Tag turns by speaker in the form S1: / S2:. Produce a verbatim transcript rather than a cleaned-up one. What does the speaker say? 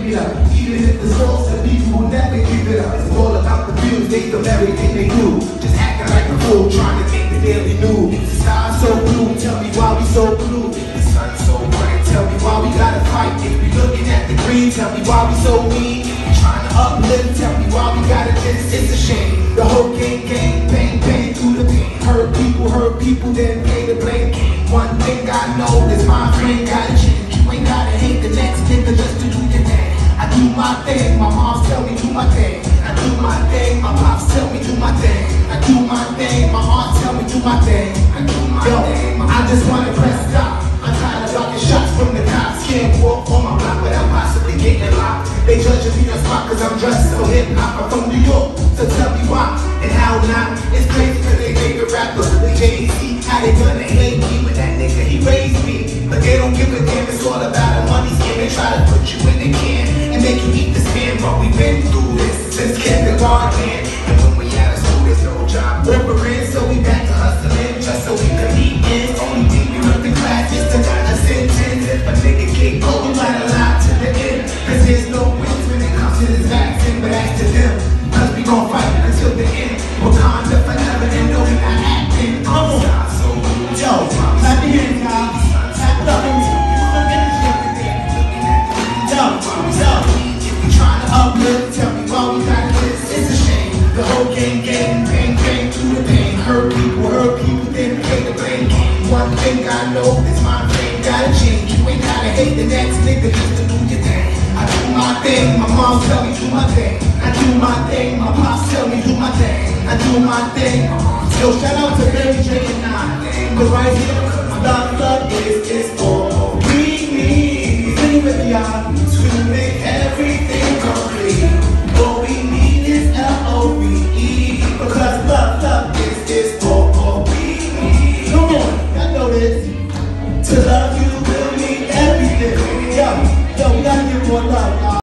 S1: it up. Even if the souls of people will never give it up. It's all about the views, they do everything they do. Just acting like a fool, trying to make the daily news. The sky's so blue, tell me why we so blue. The sun's so bright, tell me why we gotta fight. If we looking at the green, tell me why we so mean. If we trying to uplift, tell me why we gotta this. It's a shame. The whole game, game, pain, pain through the pain. Hurt people, hurt people, then pay the blame. One thing I know is my brain gotta change. You ain't gotta hate the next nigga just to do your thing. I do my thing, my mom tell me do my thing. I do my thing, my pops tell me do my thing. I do my thing, my aunt tell me do my thing. I do my Yo, thing. I just wanna press stop. I'm tired of blocking shots from the cops. Can't walk on my block without possibly getting locked. They judging me on spot cause I'm dressed so hip hop. I'm from New York, so tell me why and how not. It's crazy cause they favorite rapper, the Jay-Z. How they gonna hate me when that nigga, he raised me. But they don't give a damn, it's all about a money scheme. They try to put you in the can and make you eat the spin. But we've been through this since kindergarten. And when we out of school, there's no job offering. So we back to hustling just so we can meet in. Only thing we went to class is to got a sentence. If a nigga get cold, you gotta lie to the end. Cause there's no wins when it comes to this vaccine, but that's to them. Cause we gon' fight until the end. Wakanda forever and no we not acting. Come on. Yo, clap your hands, y'all. Clap it up and look at this shit. Yo, yo. If we trying to uplift, tell me why we got this. It's a shame. The whole game, game, pain, pain through the pain. Hurt people, hurt people, then pay the blame. One thing I know is my brain gotta change. You ain't gotta hate the next nigga just to do your thing. I do my thing, my mom tell me do my thing. I do my thing, my pops tell me do my thing. I do my thing. Yo, shout out to Mary J and nine. But right here, the love is, is all we need. Sing with me, y'all, to make everything complete. All we need is L O V E. Because love, love is, is all, all we need. Come on, y'all know this. To love you will mean everything. Yo, yo, we gotta give more love, y'all.